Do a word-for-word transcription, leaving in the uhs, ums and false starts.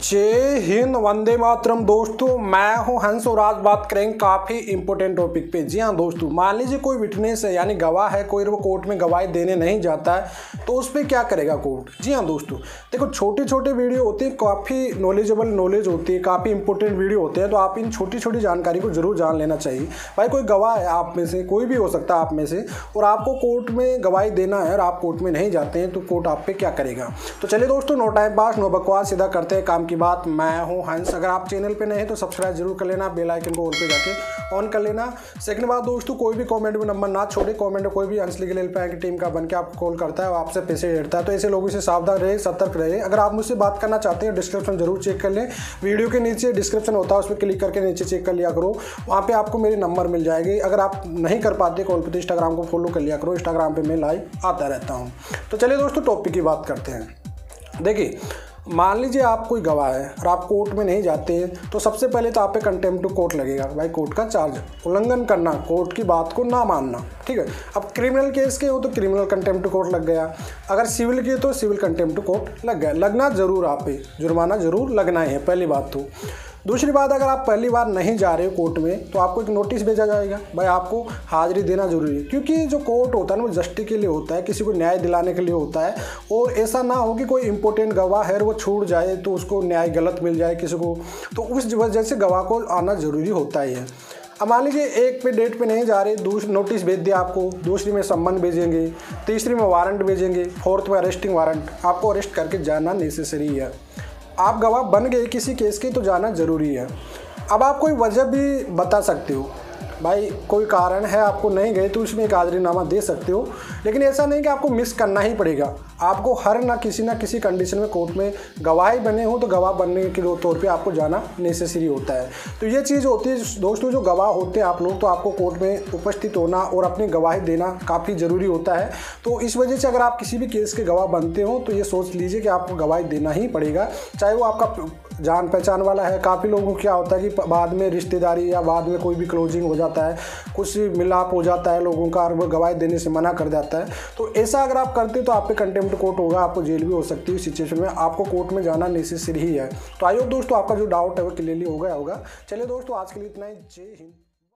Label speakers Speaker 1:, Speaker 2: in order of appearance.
Speaker 1: जय हिंद, वंदे मातरम। दोस्तों मैं हूं हंस और आज बात करेंगे काफ़ी इंपॉर्टेंट टॉपिक पे। जी हां दोस्तों, मान लीजिए कोई विटनेस है यानी गवाह है, कोई वो कोर्ट में गवाही देने नहीं जाता है तो उस पर क्या करेगा कोर्ट। जी हां दोस्तों, देखो छोटे छोटे वीडियो होते हैं, काफ़ी नॉलेजेबल नॉलेज होती है, काफ़ी इंपॉर्टेंट वीडियो होते हैं, तो आप इन छोटी छोटी जानकारी को जरूर जान लेना चाहिए। भाई कोई गवाह है आप में से, कोई भी हो सकता है आप में से, और आपको कोर्ट में गवाही देना है और आप कोर्ट में नहीं जाते हैं तो कोर्ट आप पे क्या करेगा। तो चलिए दोस्तों, नो टाइम पास नो बकवास, सीधा करते हैं काम की बात। मैं हूं हंस। अगर आप चैनल पे नए हैं तो सब्सक्राइब जरूर कर लेना, बेल आइकन को ऑल पे जाके ऑन कर लेना। सेकंड बात दोस्तों, कोई भी कमेंट में नंबर ना छोड़े। कमेंट में कोई भी हंस लीगल हेल्पलाइन की टीम का बन के आपको कॉल करता है और आपसे पैसे लेता है, तो ऐसे लोगों से सावधान रहे, सतर्क रहे। अगर आप मुझसे बात करना चाहते हैं डिस्क्रिप्शन जरूर चेक कर लें। वीडियो के नीचे डिस्क्रिप्शन होता है, उस पर क्लिक करके नीचे चेक कर लिया करो, वहाँ पे आपको मेरे नंबर मिल जाएंगे। अगर आप नहीं कर पाते कॉल पे तो इंस्टाग्राम को फॉलो कर लिया करो, इंस्टाग्राम पे मैं लाइव आता रहता हूँ। तो चलिए दोस्तों, टॉपिक की बात करते हैं। देखिए, मान लीजिए आप कोई गवाह है और आप कोर्ट में नहीं जाते हैं तो सबसे पहले तो आप पे कंटेम्प्ट टू कोर्ट लगेगा। भाई कोर्ट का चार्ज उल्लंघन करना, कोर्ट की बात को ना मानना, ठीक है। अब क्रिमिनल केस के हो तो क्रिमिनल कंटेम्प्ट टू कोर्ट लग गया, अगर सिविल के तो सिविल कंटेम्प्ट टू कोर्ट लग गया। लगना जरूर आप पे, जुर्माना जरूर लगना है, पहली बात तो। दूसरी बात, अगर आप पहली बार नहीं जा रहे हो कोर्ट में तो आपको एक नोटिस भेजा जाएगा। भाई आपको हाजिरी देना जरूरी है, क्योंकि जो कोर्ट होता है ना वो जस्टिस के लिए होता है, किसी को न्याय दिलाने के लिए होता है। और ऐसा ना हो कि कोई इंपॉर्टेंट गवाह है वो छूट जाए तो उसको न्याय गलत मिल जाए किसी को, तो उस वजह से गवाह को आना ज़रूरी होता ही है। अब मान लीजिए एक पे डेट पे नहीं जा रहे, दूसरी नोटिस भेज दिया आपको, दूसरी में सम्मन भेजेंगे, तीसरी में वारंट भेजेंगे, फोर्थ में अरेस्टिंग वारंट, आपको अरेस्ट करके जाना नेसेसरी है। आप गवाह बन गए किसी केस के तो जाना ज़रूरी है। अब आप कोई वजह भी बता सकते हो, भाई कोई कारण है आपको नहीं गए तो उसमें एक हाजिरीनामा दे सकते हो, लेकिन ऐसा नहीं कि आपको मिस करना ही पड़ेगा। आपको हर ना किसी ना किसी कंडीशन में कोर्ट में गवाही बने हो तो गवाह बनने के तौर पे आपको जाना नेसेसरी होता है। तो ये चीज़ होती है दोस्तों, जो गवाह होते हैं आप लोग, तो आपको कोर्ट में उपस्थित होना और अपनी गवाही देना काफ़ी ज़रूरी होता है। तो इस वजह से अगर आप किसी भी केस के गवाह बनते हो तो ये सोच लीजिए कि आपको गवाही देना ही पड़ेगा, चाहे वो आपका जान पहचान वाला है। काफ़ी लोगों को क्या होता है कि बाद में रिश्तेदारी या बाद में कोई भी क्लोजिंग हो जाता है, कुछ मिलाप हो जाता है लोगों का और वो गवाही देने से मना कर जाता है। तो ऐसा अगर आप करते तो आप पे कंटेम्प्ट कोर्ट होगा, आपको जेल भी हो सकती है। सिचुएशन में आपको कोर्ट में जाना नेसेसरी ही है। तो आई होप दोस्तों आपका जो डाउट है वो क्लियरली हो गया होगा। चलिए दोस्तों, आज के लिए इतना ही। जय हिंद।